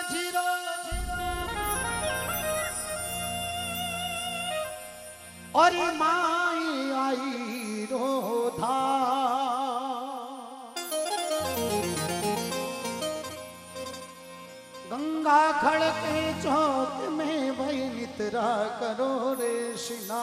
Zero और माई आई रोधा गंगा खड़के चौक में भई नितरा करो रे शिना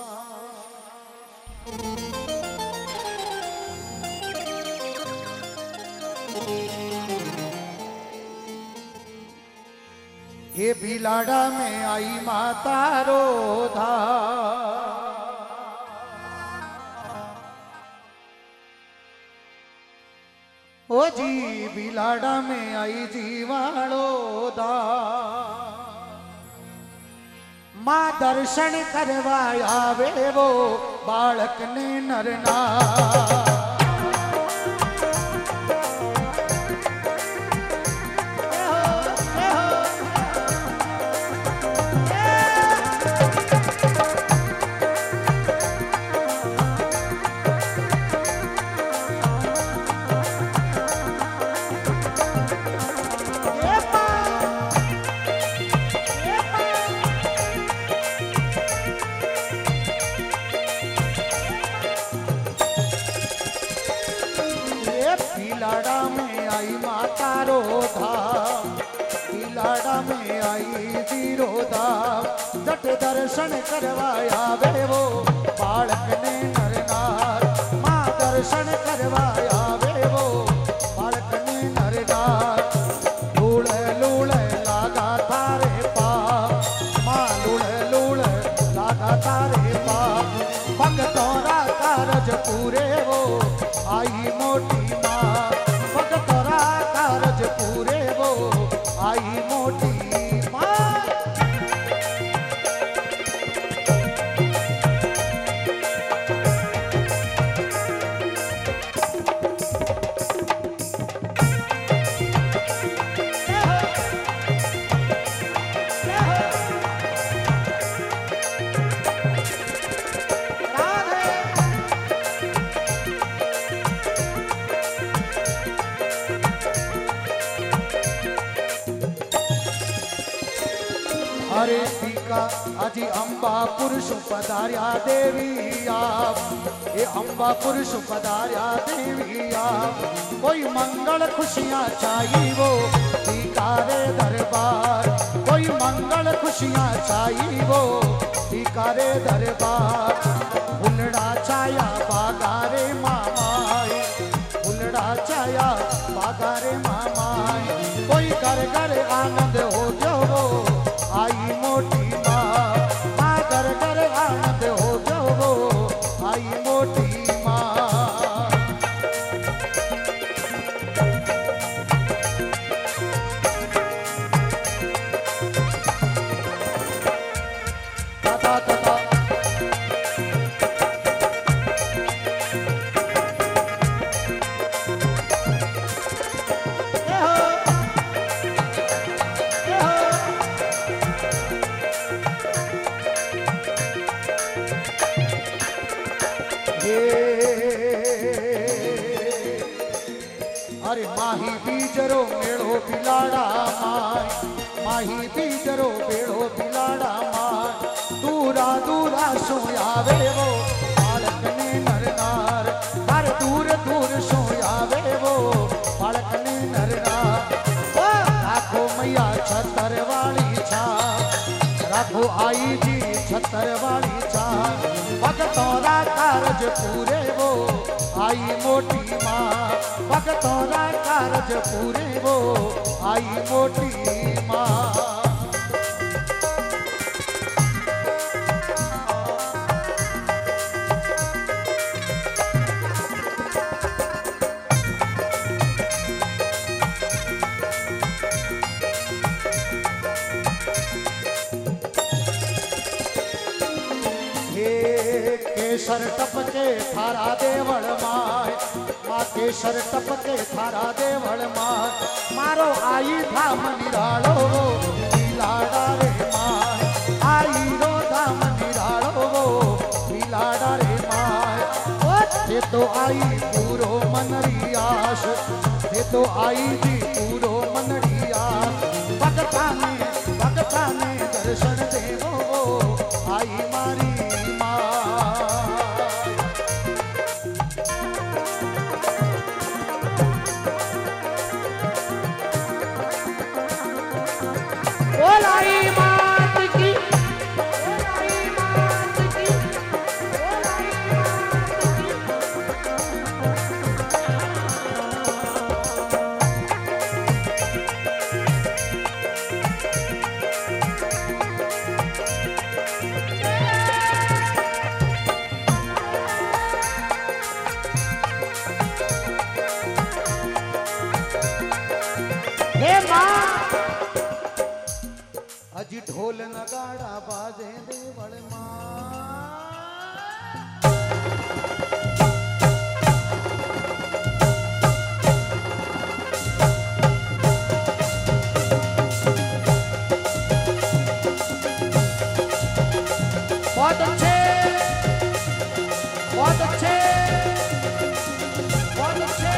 ये बिलाड़ा में आई माता रोधा ओ जी बिलाड़ा में आई जीवाड़ोदा मां दर्शन करवाया वे वो बालक ने नरना बिलाड़ा में आई माता रोधा बिलाड़ा में आई जी रोधा जट दर्शन करवाया वे वो बालक ने नरनार मां दर्शन करवाया वे वो बालक ने नरनार लूड़ लूड़ लागा तारे पाप मां लूड़ लूड़ लागा तारे पाप भगतोरा कारज पूरे वो आई मोटी भगतोरा कारज पूरे वो आई मोटी अरे टीका अजी अंबा पुरुष पधार्या देवी आप ये अंबा पुरुष पधार्या देवी आप कोई मंगल खुशियां चाहिए वो टीका रे दरबार कोई मंगल खुशियां चाहिए वो टीका रे दरबार फुलड़ा छाया बागारे मामाई फुलड़ा छाया बागारे मामाई कोई घर घर आनंद हो जो वो आई मोटी माँ घर घर आनंद हो जो वो आई मोटी माँ तथा तथा अरे माही बीजरो मेड़ो बिलाड़ा माही बीजरो मेड़ो बिलाड़ा माय दूरा दूरा सोयावे वो बालक ने नरनार हर दूर दूर सोयावे वो बालक ने नरनार राखो मैया छतर वाली छा राखो आई जी छतर वाली छा भगतोरा कारज पूरे वो आई मोटी माँ भगतोरा कारज पूरे वो आई मोटी माँ केसर टपके थारा देवल माय माँ केसर टपके थारा देवल माय मारो आई धाम निरालो बिलाड़ा रे माय आई रो धाम निरालो बिलाड़ा रे माय ये तो आई पूरो मनरियास ये तो आई जी पूरो मनरियास ढोल नगाड़ा बाजे देवल माँ। बहुत अच्छे, बहुत अच्छे, बहुत अच्छे।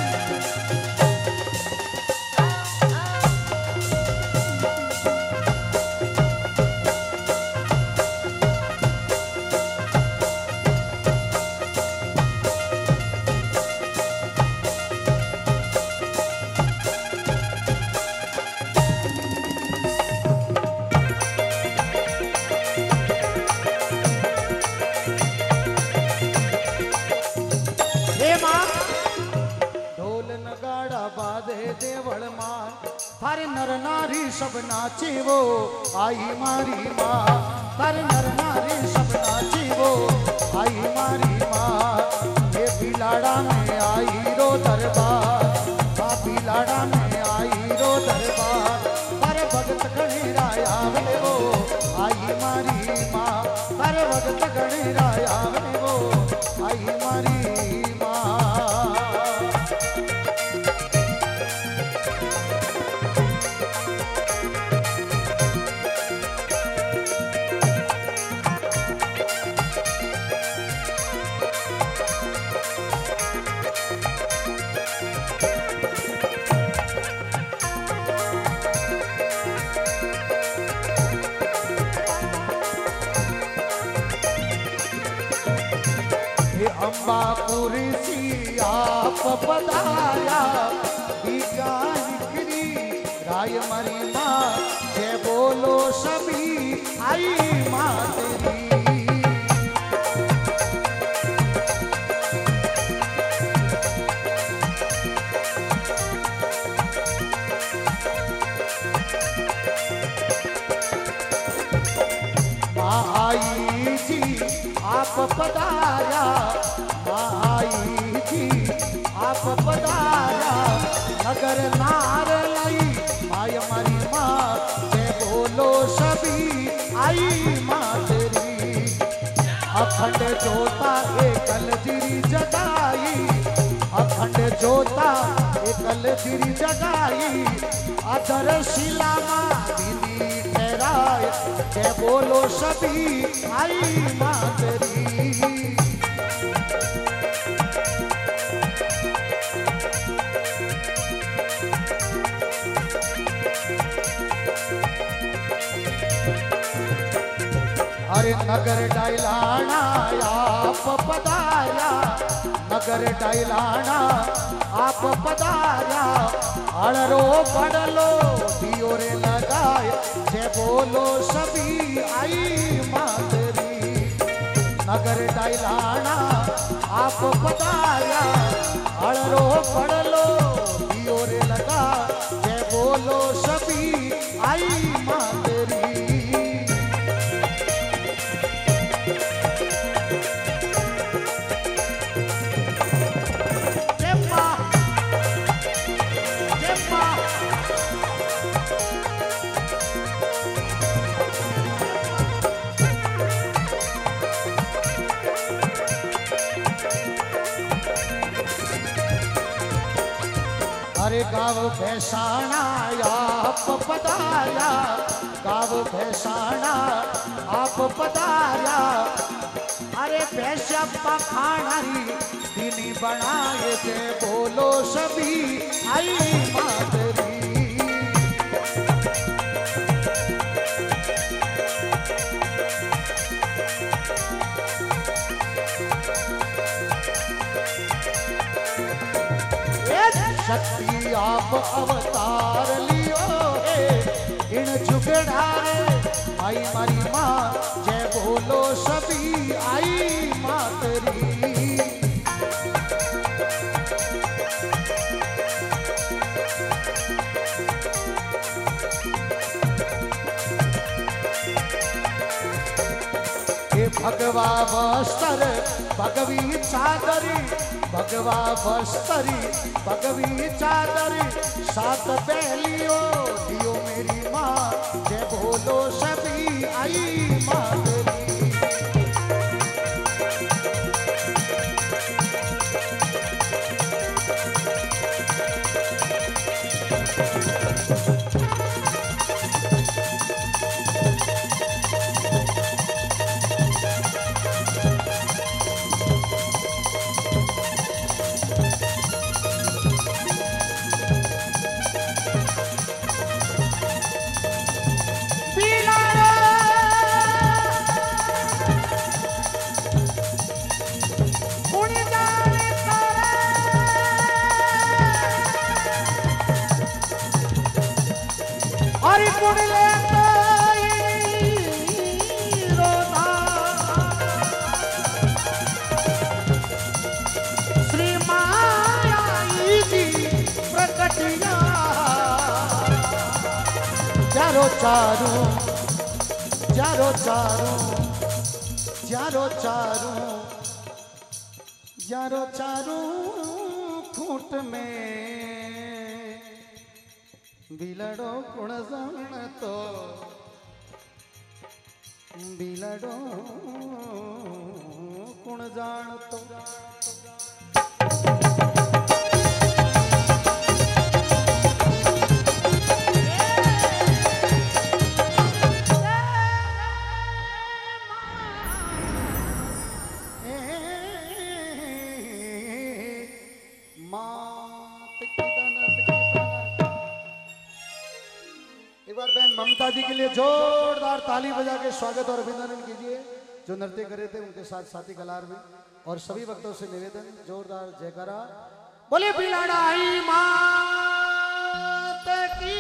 देवल मां थारे नर नारी सब नाचे वो आई मारी माँ। थारे नर नारी सब नाचे वो आई मारी माँ। ये बिलाड़ा में आई रो दरबार, हाँ बिलाड़ा में आई रो दरबार। थारे भगत गणेराया वे वो आई मारी माँ। थारे भगत गणेराया वे वो आई मारी माँ। अम्बापुर सी आप पधाया बीका निकरी राय मरी माँ। जय बोलो सभी आई माँ तेरी। माँ आई जी आप पधारा, आई थी आप पधारा नगर नार लाई माय मारी माँ। जय बोलो सभी आई माँ तेरी। अखंड जोता एकल जिरी जगाई, अखंड जोता एकल जिरी जगाई। अधर शिला माँ दीदी ठहराए। जय बोलो सभी आई माँ तेरी। अरे नगर डायलाना आप पधारा, नगर डायलाना आप पधारा। अड़रो पड़लो दियो रे लगाए। जय बोलो सभी आई माँ तेरी। नगर डायलाना आप पधारा। अड़रो पड़लो दियो रे लगा। जय बोलो सभी आई माँ तेरी। अरे गाँव भैसाना आप पधारा, गाँव भैसाना आप पधारा। अरे भैसा पखाड़ी दिनी बनाए। जय बोलो सभी आई माँ तेरी। शक्ति आप अवतार लियो है इन झुकड़ाए आई मारी माँ। जय बोलो सभी आई माँ तेरी। भगवा वस्त्र भगवी चादरी, भगवा वस्त्री भगवी चादरी। सात पहलियो दियो मेरी माँ। जय बोलो बोलो सभी आई माधुरी। चारो चारू चारो चारू चारो चारू चारो चारू खूंट में बिलड़ो कुण जाणतो बिलड़ो कुण जाणतो। एक बार बहन ममता जी के लिए जोरदार ताली बजा के स्वागत और अभिनंदन कीजिए, जो नृत्य करे थे उनके साथ साथी कलार में। और सभी भक्तों से निवेदन, जोरदार जयकारा बोले बिलाड़ाई मात की।